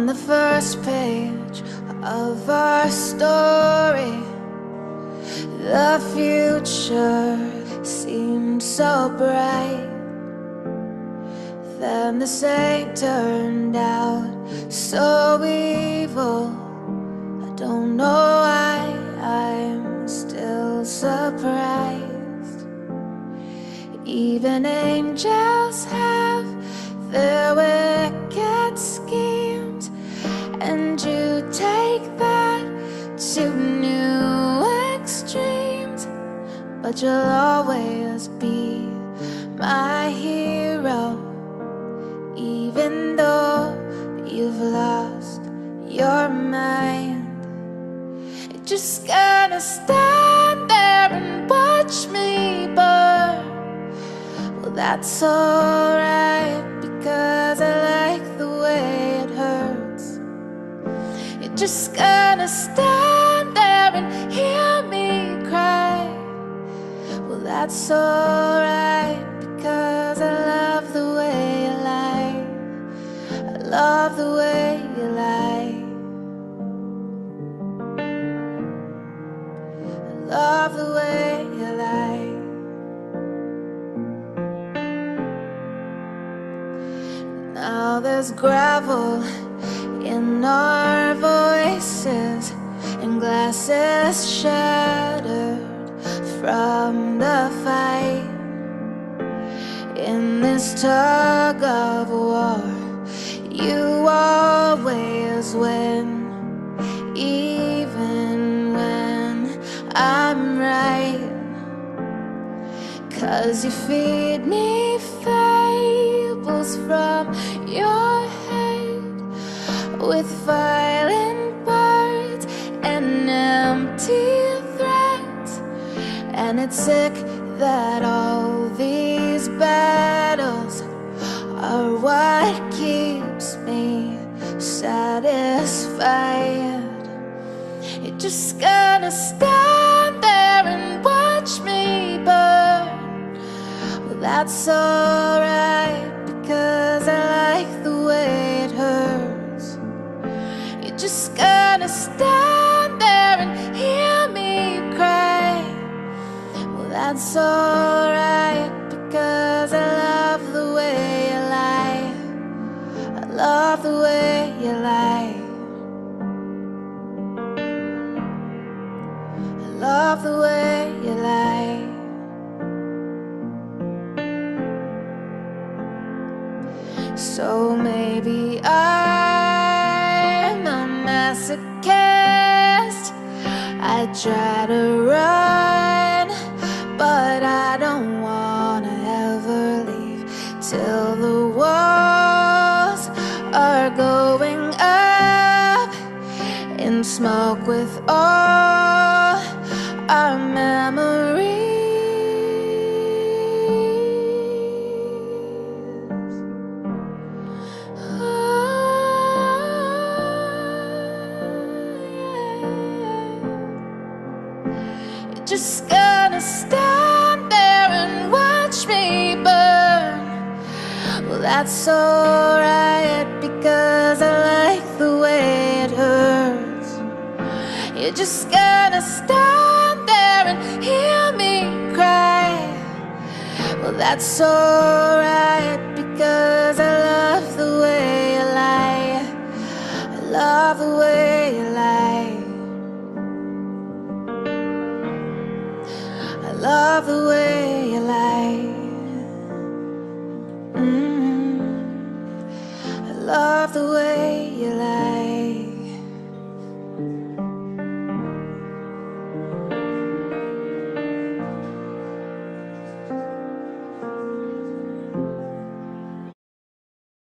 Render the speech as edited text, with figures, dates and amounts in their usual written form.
the first page of our story, the future seemed so bright. Then the saint turned out so evil. I don't know why I'm still surprised. Even angels have their wicked schemes, and you take that to new extremes. But you'll always be my hero, even though you've lost your mind. You're just gonna stand there and watch me burn. Well, that's alright, because I like the way it hurts. You're just gonna stand there and hear me cry. Well, that's alright, because I love the way you lie. I love the way you lie. I love the way you lie. Now there's gravel in our voices, and glasses shattered from the fight. In this tug of war, you always win, even when I'm right. 'Cause you feed me fables from your head, with violent words and empty threats. And it's sick that all these battles are what keeps me satisfied. You're just gonna stand there and watch me burn. Well, that's alright, because I like the way it hurts. You're just gonna stand there and hear me cry. Well, that's alright, because I love the way you lie. I love the way you lie. I love the way you lie. So maybe I'm a masochist. I try to run, but I don't wanna ever leave till the walls are going up in smoke with all our memories. Just gonna stand there and watch me burn. Well, that's alright, because I like the way it hurts. You're just gonna stand there and hear me cry. Well, that's alright, because I love the way you lie. I love the way you lie. I love the way you lie.